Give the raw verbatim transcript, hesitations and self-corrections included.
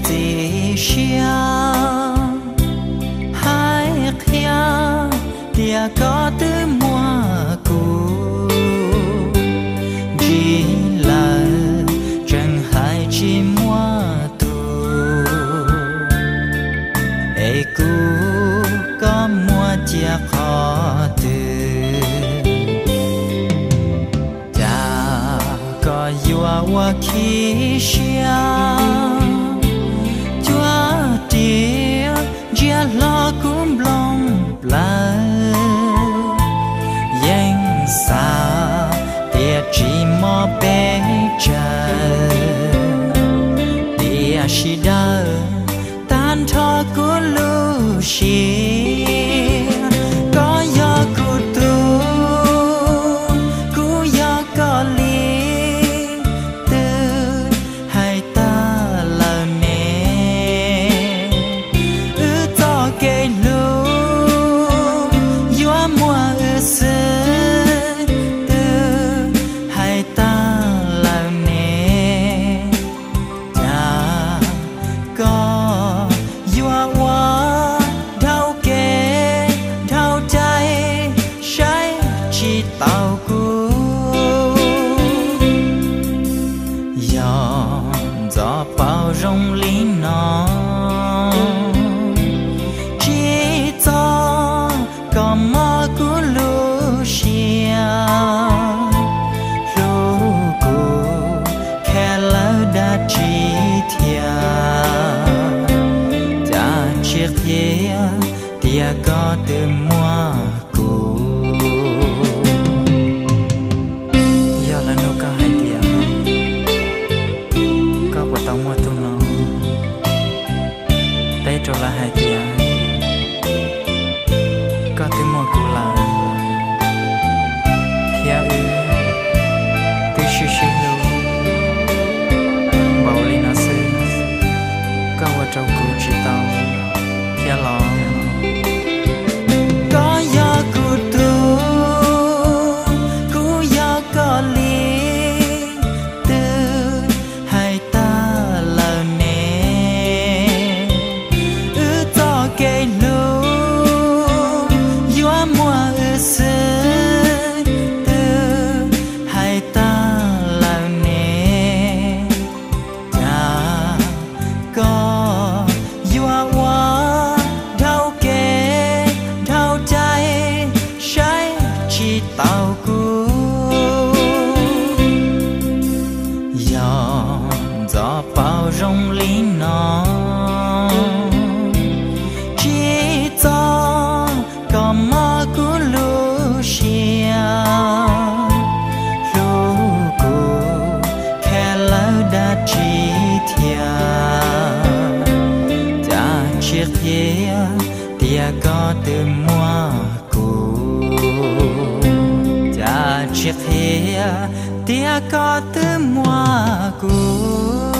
gì xia hai kia tia có tư mua cũ chỉ là chẳng hai chỉ mua tu ai cũ có mua chia khó từ cha có yêu wa khi xia tia gia lo cũng lòng là yang xa tia chỉ mò bé cha tia chỉ đau tan thọ của lu xì có gió của tu cũng gió có li từ hai ta là nè cây lu gió mùa ư sương từ hai ta là nè cha có gió hoa đau kề đau trái trái chỉ tao cũ gió gió bao rong lý nó còn mơ của lu xia lu cụ khe lỡ đã chỉ thia cha chiếc thia tia có từ mua cụ giờ là nô ca hai tia có quả tao mua tu nó đây cho là hai tia có tiếng môi của là thia ư từ xưa xưa lâu bảo lý nó sư có qua trong cụ chỉ tao thia lo có gió của tu cũng gió có lý từ hai ta là nè ư to cây lu mùa ư sương từ hai ta là nè cha có gió hoa đau kề đau trái trái chỉ tao cũ gió gió bao rong lý nó chỉ gió có mơ của lu xia lu cụ khe lỡ đã chỉ thia cha chiếc thia tia có từ mua cụ cha chiếc thia tia có từ mua cụ